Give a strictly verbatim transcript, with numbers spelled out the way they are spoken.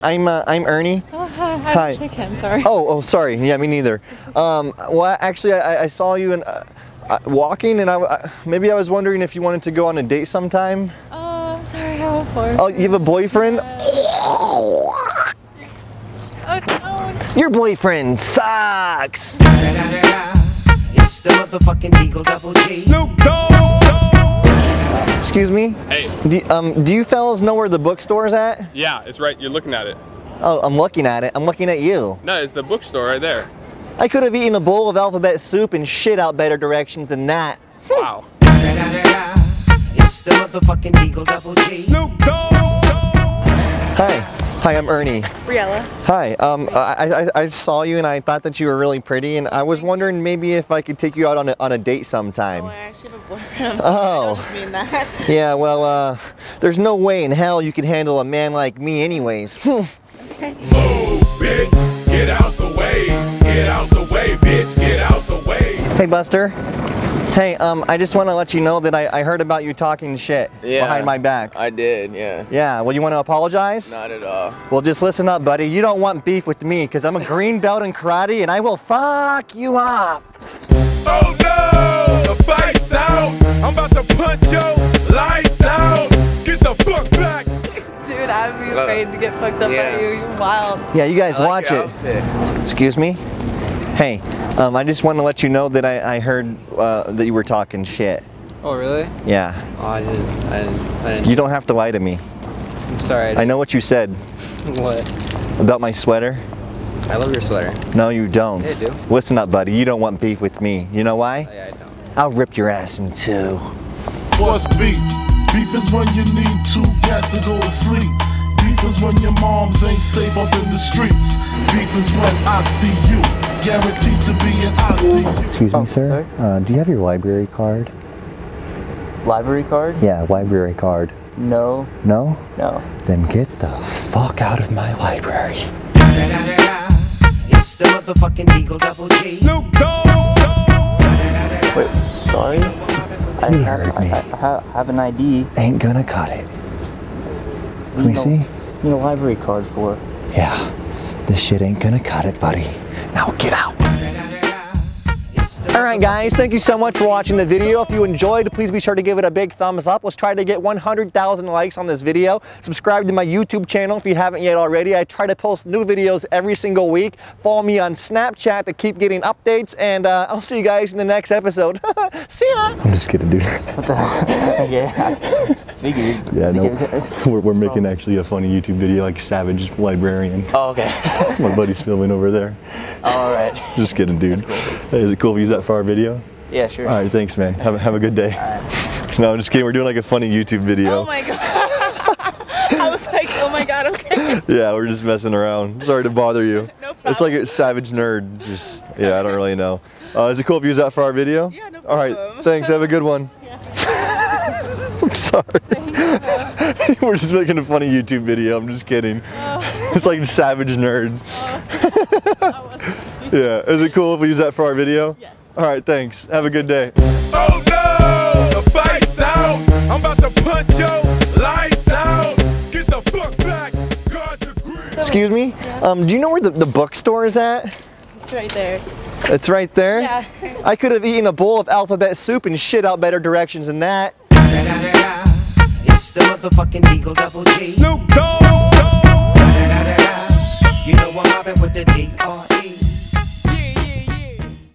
I'm uh, I'm Ernie. Oh, hi. Hi. Hi. Shake hands, sorry. Oh, oh, sorry. Yeah, me neither. Um, well, actually, I, I saw you in, uh, uh, walking, and I, uh, maybe I was wondering if you wanted to go on a date sometime. Oh, I'm sorry. I have a boyfriend. Oh, you have a boyfriend? Oh, no. Your boyfriend sucks. It's the motherfucking Eagle Double G. Snoop Dogg. Excuse me? Hey. Do, um, do you fellas know where the bookstore's at? Yeah, it's right. You're looking at it. Oh, I'm looking at it. I'm looking at you. No, it's the bookstore right there. I could have eaten a bowl of alphabet soup and shit out better directions than that. Wow. It's the motherfucking Eagle Double G. Snoop Dogg. Hi. Hi, I'm Ernie. Riella. Hi. Um, I, I, I saw you and I thought that you were really pretty, and I was wondering maybe if I could take you out on a, on a date sometime. Oh, I actually have a boyfriend. I'm sorry. Oh. I don't just mean that. Yeah, well, uh, there's no way in hell you could handle a man like me anyways. Move, bitch, get out the way, get out the way, bitch, get out the way. Hey, Buster. Hey, um, I just want to let you know that I, I heard about you talking shit Yeah, behind my back. I did, yeah. Yeah, well, you want to apologize? Not at all. Well, just listen up, buddy. You don't want beef with me, because I'm a green belt in karate, and I will fuck you up. Oh no, the fight's out. I'm about to punch your lights out. Get the fuck back. Dude, I'd be afraid to get fucked up Yeah. by you. You're wild. Yeah, you guys I like watch your it. outfit. Excuse me? Hey, um, I just want to let you know that I, I heard uh, that you were talking shit. Oh, really? Yeah. Oh, I didn't. I didn't. I didn't. You don't have to lie to me. I'm sorry. I, I know what you said didn't. What? about my sweater. I love your sweater. No, you don't. Yeah, I do. Listen up, buddy. You don't want beef with me. You know why? Yeah, I don't. I'll rip your ass in two. What's beef? Beef is when you need two cats to go to sleep. Beef is when your moms ain't safe up in the streets. Beef is when I see you, guaranteed to be an I see you. Excuse me, sir. Uh, do you have your library card? Library card? Yeah, library card. No, No? no. Then get the fuck out of my library. It's the motherfucking Eagle Double G. Snoop Dogg. Wait, sorry? I You have, heard I, me. I, I have- have an I D. Ain't gonna cut it. Let me You know- see. You need a library card for. Yeah, this shit ain't gonna cut it, buddy. Now get out. Alright guys, thank you so much for watching the video. If you enjoyed, please be sure to give it a big thumbs up. Let's try to get one hundred thousand likes on this video. Subscribe to my YouTube channel if you haven't yet already. I try to post new videos every single week. Follow me on Snapchat to keep getting updates, and uh, I'll see you guys in the next episode. See ya! I'm just kidding, dude. What the hell? Yeah, I figured. Yeah, no, Because it's- we're, we're it's making from- actually a funny YouTube video like Savage Librarian. Oh, okay. My buddy's filming over there. Alright. Just kidding, dude. That's cool. Hey, is it cool if we use that for our video? Yeah, sure. All right, thanks, man. Have, have a good day. Alright. No, I'm just kidding. We're doing like a funny YouTube video. Oh my god. I was like, oh my god, okay. Yeah, we're just messing around. Sorry to bother you. No problem. It's like a Savage Nerd. Just, yeah, I don't really know. Uh, is it cool if you use that for our video? Yeah, no All right, problem. thanks. Have a good one. I'm sorry. We're just making a funny YouTube video. I'm just kidding. Oh. It's like Savage Nerd. Oh. Yeah, is it cool if we use that for our video? Yes. All right, thanks. Have a good day. Oh no, the fight's out. I'm about to punch your lights out. Get the fuck back. God's agree. Excuse me? Um, do you know where the, the bookstore is at? It's right there. It's right there? Yeah. I could have eaten a bowl of alphabet soup and shit out better directions than that. It's the motherfucking Eagle Double G. Snoop Dogg. You know I'm mobbing with the D R